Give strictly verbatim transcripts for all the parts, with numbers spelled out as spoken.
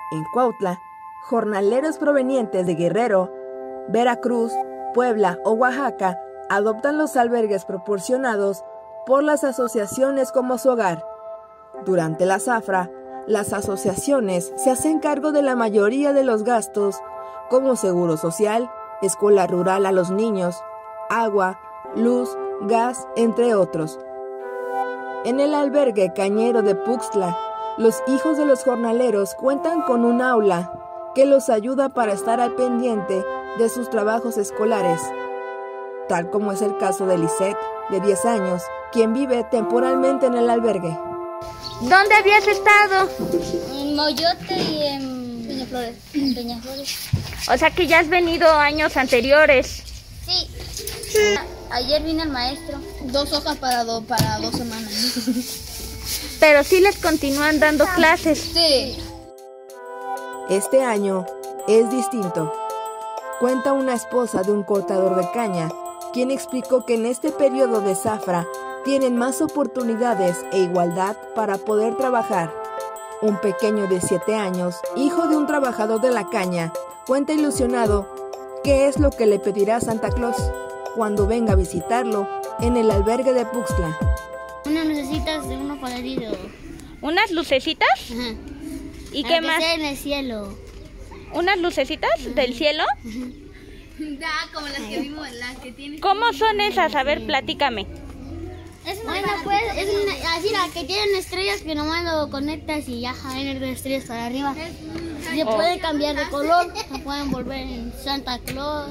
En Cuautla, jornaleros provenientes de Guerrero, Veracruz, Puebla o Oaxaca adoptan los albergues proporcionados por las asociaciones como su hogar. Durante la zafra, las asociaciones se hacen cargo de la mayoría de los gastos, como seguro social, escuela rural a los niños, agua, luz, gas, entre otros. En el albergue cañero de Puxtla, los hijos de los jornaleros cuentan con un aula que los ayuda para estar al pendiente de sus trabajos escolares, tal como es el caso de Lisette, de diez años, quien vive temporalmente en el albergue. ¿Dónde habías estado? En Moyote y en Peñaflores. En Peñaflores. O sea que ya has venido años anteriores. Sí. Ayer vino el maestro. Dos hojas para, do, para dos semanas. Pero sí les continúan dando clases. Sí. Este año es distinto. Cuenta una esposa de un cortador de caña, quien explicó que en este periodo de zafra tienen más oportunidades e igualdad para poder trabajar. Un pequeño de siete años, hijo de un trabajador de la caña, cuenta ilusionado qué es lo que le pedirá Santa Claus cuando venga a visitarlo en el albergue de Puxtla. Unas lucecitas de uno colorido. ¿Unas lucecitas? Ajá. ¿Y Para qué que más? sea en el cielo. ¿Unas lucecitas Ajá. del cielo? Da, como las que vimos, las que tienen. ¿Cómo son esas? A ver, platícame. Es una bueno, pues, es una, así la que tienen estrellas que nomás lo conectas y ya jalan las estrellas para arriba. Se Oh. pueden cambiar de color, se pueden volver en Santa Claus.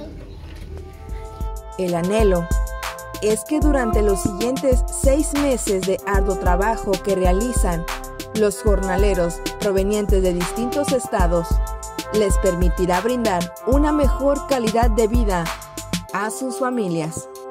El anhelo es que durante los siguientes seis meses de arduo trabajo que realizan los jornaleros provenientes de distintos estados, les permitirá brindar una mejor calidad de vida a sus familias.